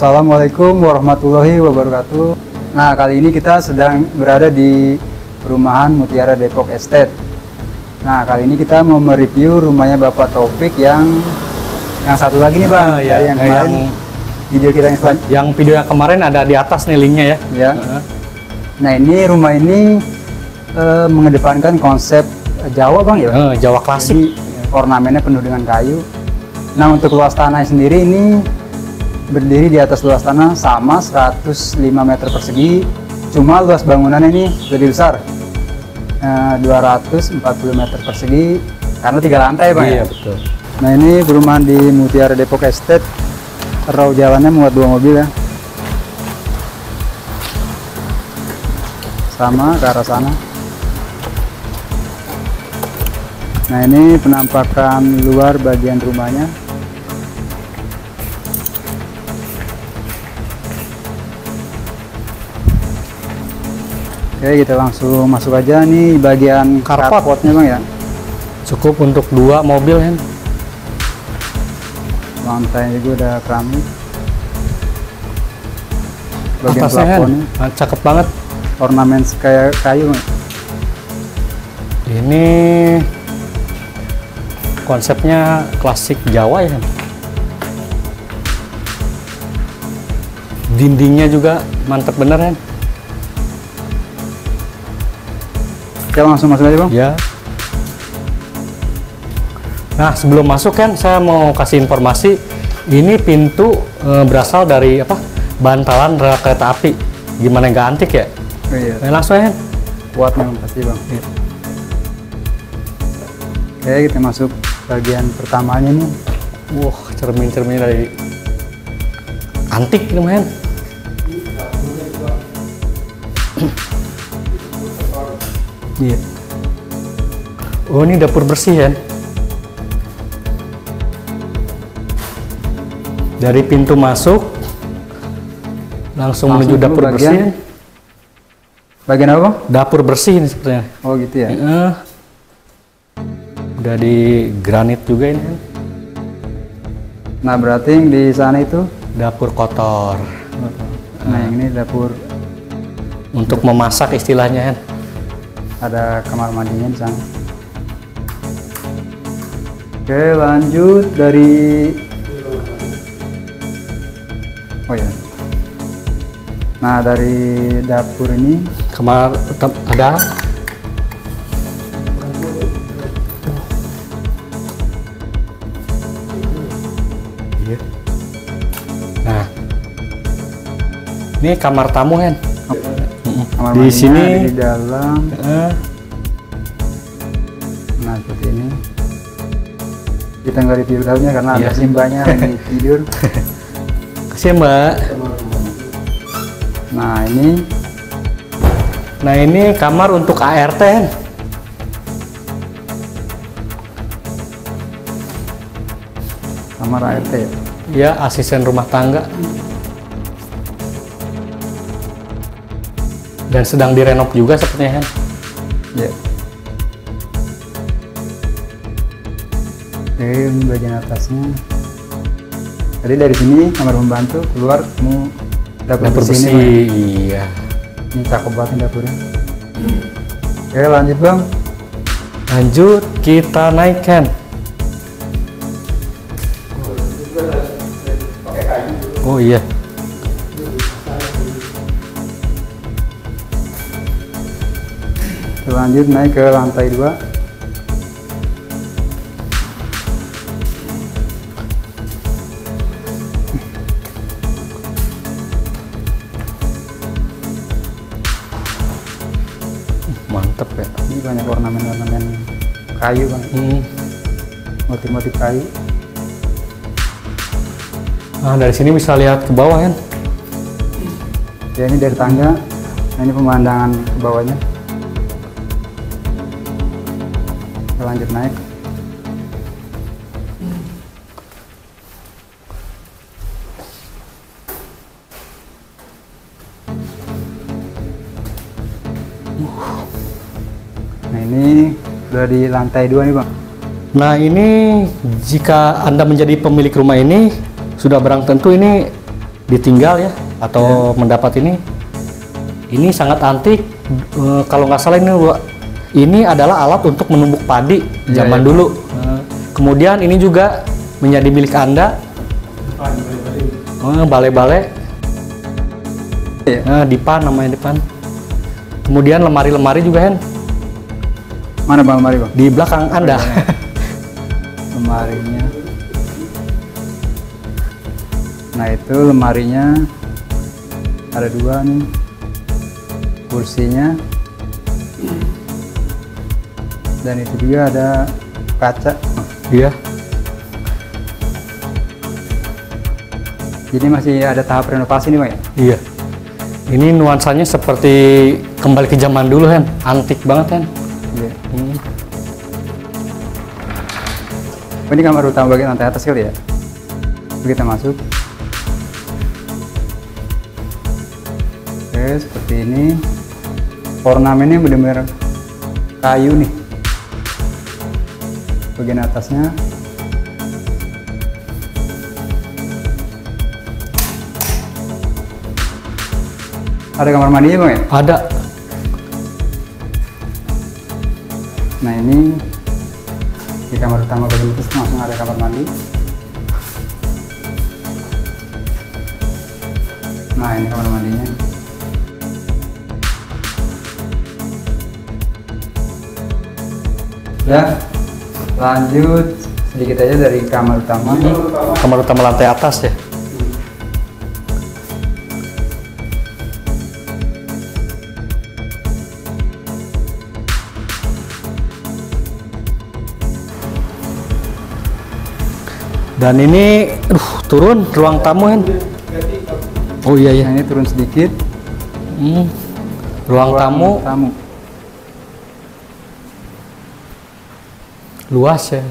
Assalamualaikum warahmatullahi wabarakatuh. Nah, kali ini kita sedang berada di perumahan Mutiara Depok Estate. Nah, kali ini kita mau mereview rumahnya Bapak Taufik yang satu lagi nih Bang. Ya, yang kemarin video kita yang video yang kemarin ada di atas nih linknya ya. Ya. Nah, ini rumah ini mengedepankan konsep Jawa Bang ya. Jawa klasik. Jadi, ornamennya penuh dengan kayu. Nah, untuk luas tanah sendiri ini berdiri di atas luas tanah sama 105 meter persegi, cuma luas bangunannya ini lebih besar, 240 meter persegi karena 3 lantai Bang. Iya, ya? betul. Nah, ini perumahan di Mutiara Depok Estate, raw jalannya muat 2 mobil ya, sama ke arah sana. Nah, ini penampakan luar bagian rumahnya. Oke, kita langsung masuk aja nih bagian carportnya Bang ya. Cukup untuk 2 mobil kan. Lantainya juga udah keramik. Bagian Atasnya plafonnya kan cakep banget. ornamen kayak kayu. Ini konsepnya klasik Jawa ya kan. Dindingnya juga mantep bener kan. Kita langsung masuk aja Bang. Ya. Nah, sebelum masuk kan saya mau kasih informasi, ini pintu berasal dari apa? Bantalan rel kereta api. Gimana nggak antik ya? Oh, iya. Nah, langsung ya. Kuat memang pasti Bang. Ya. Oke, kita masuk bagian pertamanya nih. Wah, cermin-cerminnya dari antik lumayan. Iya. Oh, ini dapur bersih kan? Dari pintu masuk langsung menuju dapur bersih. Bagian apa Bang? Dapur bersih ini sepertinya. Oh gitu ya. Udah di granit juga ini kan. Nah, berarti yang di sana itu Dapur kotor. nah yang ini dapur, Untuk memasak istilahnya kan. ada kamar mandinya di sana. Oke, lanjut dari ya. Nah, dari dapur ini Kamar ada. Iya. Nah, ini kamar tamu kan. kamar Di mandinya sini ada di dalam. Nah, seperti ini. Kita nggak review dalamnya karena ada Iya. simbahnya lagi tidur. Kasih Mbak. Nah, ini kamar untuk ART kan. kamar ART ya. Ya, asisten rumah tangga. Dan sedang direnov juga sepertinya kan. Ya. Oke, ini bagian atasnya. Jadi dari sini kamar pembantu, keluar kamu Dapur bersih. ini, Bang. Iya. Ini cakep banget nih dapurnya. Oke, lanjut Bang. Lanjut kita naikkan. Oh iya. Kita lanjut naik ke lantai 2. Mantep ya. Ini banyak ornamen-ornamen kayu Bang. Motif-motif kayu. Nah, dari sini bisa lihat ke bawah kan. Ya, ini dari tangga. Nah, ini pemandangan ke bawahnya. Kita lanjut naik. Nah, ini udah di lantai 2 nih Bang. Nah, ini jika Anda menjadi pemilik rumah ini, sudah barang tentu ini ditinggal ya atau mendapat ini sangat antik. Kalau nggak salah ini adalah alat untuk menumbuk padi zaman dulu. Kemudian ini juga menjadi milik Anda. Bale-bale. Dipan namanya dipan. Kemudian lemari-lemari juga Hen. Mana bang lemari bang? Di belakang Anda. Lemarinya. Nah itu lemarinya ada 2 nih. Kursinya. Dan itu juga ada kaca. Iya. Jadi masih ada tahap renovasi nih bang ya? Iya. Ini nuansanya seperti kembali ke zaman dulu Hen. Antik banget Hen. Iya. Ini kamar utama bagian lantai atas kali ya? Kita masuk. Oke, seperti ini. Ornamennya benar-benar kayu nih. Bagian atasnya. Ada kamar mandinya bang ya? Ada. Nah ini di kamar utama bagian atas langsung ada kamar mandi. Nah ini kamar mandinya. Ya, lanjut sedikit aja dari kamar utama. Kamar utama lantai atas ya. Dan ini turun ruang tamu Hen. Oh iya ya. Nah, ini turun sedikit. Ruang tamu luas ya.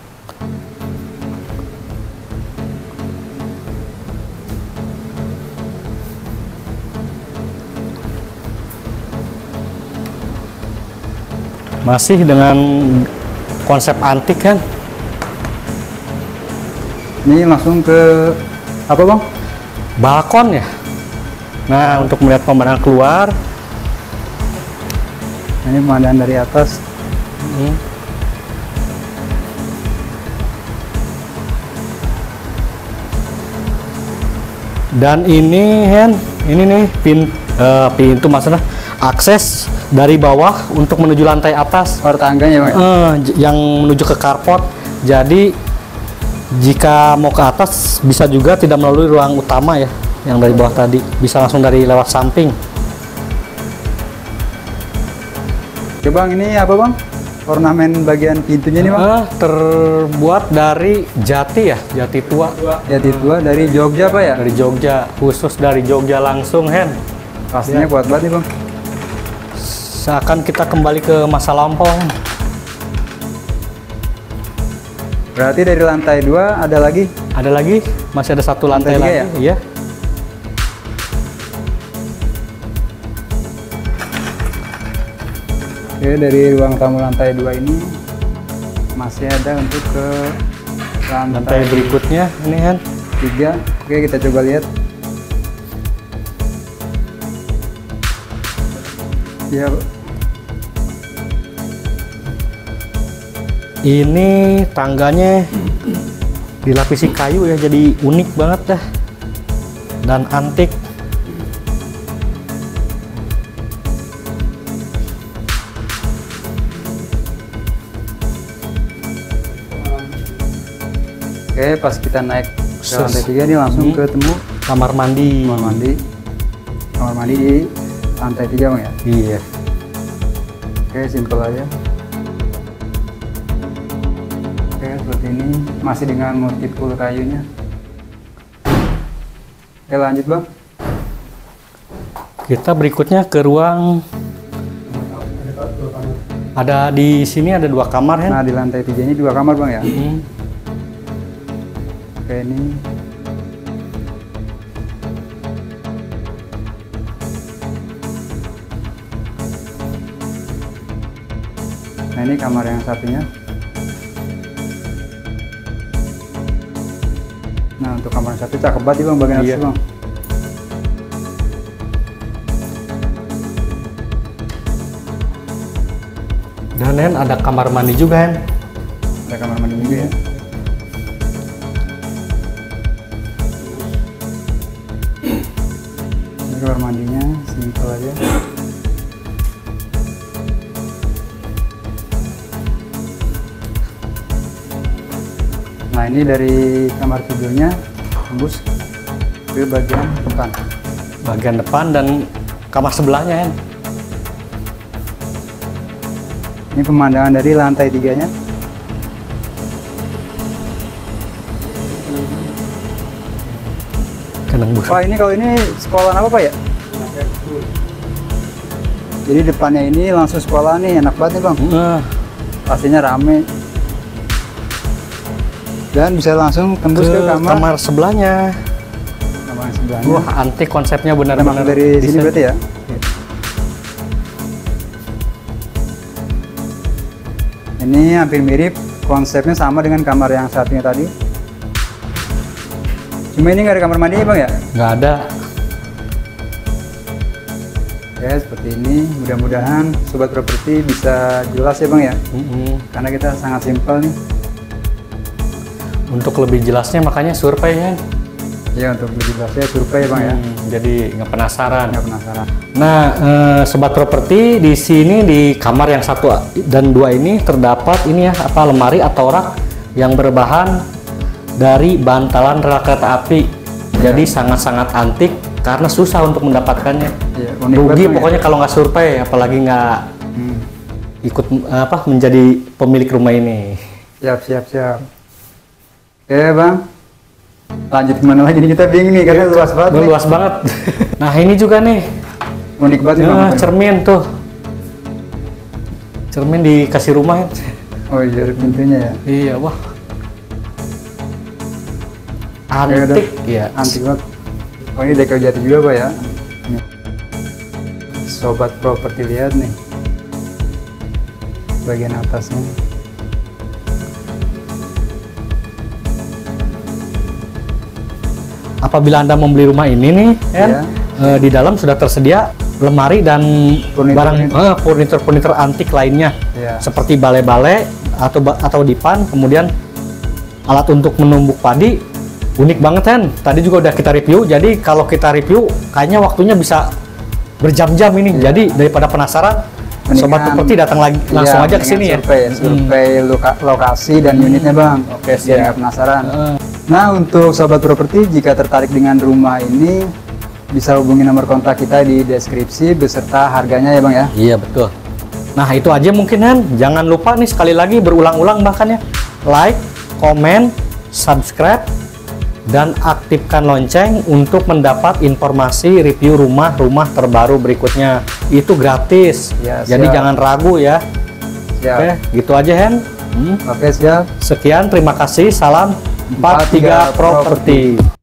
Masih dengan konsep antik kan. Ini langsung ke apa bang? Balkon ya. Nah untuk melihat pemandangan keluar. Ini pemandangan dari atas. Dan ini Hen, ini nih pintu maksudnya akses dari bawah untuk menuju lantai atas. Tangganya bang? Yang menuju ke carport. Jadi jika mau ke atas bisa juga tidak melalui ruang utama ya, yang dari bawah tadi bisa langsung dari lewat samping. Oke bang, ini apa bang? Ornamen bagian pintunya nih bang? Terbuat dari jati ya, jati tua. Jati tua dari Jogja pak ya? Dari Jogja, khusus dari Jogja langsung Hen. Pastinya kuat banget nih bang. Seakan kita kembali ke masa lampau. Berarti dari lantai 2 ada lagi? Ada lagi, masih ada satu lantai lagi. Ya? Iya. Oke, dari ruang tamu lantai 2 ini masih ada untuk ke lantai berikutnya ini kan 3. Oke, kita coba lihat. Ya. Ini tangganya dilapisi kayu ya, jadi unik banget dah dan antik. Oke, pas kita naik ke lantai 3 ini langsung ketemu kamar mandi. Kamar mandi di lantai 3 bang ya? Iya. Oke, simpel aja. Oke, seperti ini masih dengan motif full kayunya. Oke, lanjut bang. Kita berikutnya ke ruang. Ada di sini ada 2 kamar Hen. Nah, di lantai 3 ini 2 kamar bang ya? Oke, ini nah ini kamar yang satunya. Nah, untuk kamar yang satu cakep banget bang bagian atas bang. Dan Hen, ada kamar mandi juga Hen. Ada kamar mandi juga ya. Ini kamar mandinya simpel aja. Nah ini dari kamar tidurnya tembus ke bagian depan. Bagian depan dan kamar sebelahnya Hen. Ini pemandangan dari lantai 3-nya. Kenang bus. Wah ini kalau ini sekolah apa Pak ya? Jadi depannya ini langsung sekolah nih, enak banget nih Bang. Pastinya rame. Dan bisa langsung tembus ke kamar sebelahnya. Kamar yang sebelahnya. Wah, antik konsepnya Emang benar-benar dari sini desain. berarti ya? Ini hampir mirip, konsepnya sama dengan kamar yang satunya tadi. Cuma ini nggak ada kamar mandi Bang ya? Nggak ada. Ya seperti ini, mudah-mudahan Sobat Properti bisa jelas ya Bang ya. Karena kita sangat simpel nih. Untuk lebih jelasnya makanya survei Hen. Ya untuk lebih jelasnya survei Bang ya. Jadi nggak penasaran. Nggak penasaran. Nah, Sobat Properti, di sini di kamar yang 1 dan 2 ini terdapat ini ya, apa, lemari atau rak yang berbahan dari bantalan rel kereta api. Jadi sangat-sangat antik karena susah untuk mendapatkannya. Iya, unik Rugi banget, Bang, pokoknya kalau nggak survei, apalagi nggak ikut apa menjadi pemilik rumah ini. Siap. Oke Bang, lanjut kemana lagi nih, kita bingung nih karena luas banget. Luas banget. Nah ini juga nih. Unik banget nih, Bang. Cermin tuh. Cermin dikasih rumah ya. Oh iya, pintunya ya. Iya, wah. Antik ya. Antik banget. Oh ini dekel jati juga Pak ya. Nih. Sobat Properti lihat nih. Bagian atasnya. Apabila Anda membeli rumah ini nih, Iya. di dalam sudah tersedia lemari dan furnitur antik lainnya, Iya. seperti bale-bale atau dipan, kemudian alat untuk menumbuk padi. Unik banget kan? Tadi juga udah kita review. Jadi kalau kita review, kayaknya waktunya bisa berjam-jam ini. Iya. Jadi daripada penasaran, Sobat Properti datang lagi langsung aja ke sini ya. Survei lokasi dan unitnya Bang. Oke, Biar siap. nggak penasaran. Nah untuk Sobat Properti, jika tertarik dengan rumah ini bisa hubungi nomor kontak kita di deskripsi beserta harganya ya Bang ya. Iya betul. Nah itu aja mungkin kan. Jangan lupa nih sekali lagi berulang-ulang bahkan ya, like, komen, subscribe, dan aktifkan lonceng untuk mendapat informasi review rumah-rumah terbaru berikutnya. Itu gratis. Ya, jadi siap. jangan ragu ya. Siap. Oke, gitu aja Hen. Oke siap. Sekian, terima kasih. Salam 43 Properti.